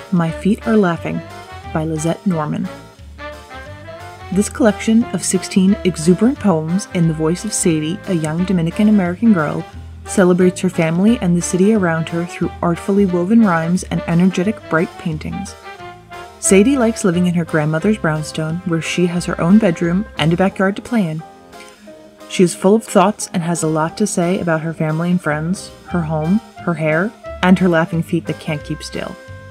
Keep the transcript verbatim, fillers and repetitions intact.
My Feet Are Laughing by Lissette Norman. This collection of sixteen exuberant poems in the voice of Sadie, a young Dominican-American girl, celebrates her family and the city around her through artfully woven rhymes and energetic, bright paintings. Sadie likes living in her grandmother's brownstone, where she has her own bedroom and a backyard to play in. She is full of thoughts and has a lot to say about her family and friends, her home, her hair, and her laughing feet that can't keep still.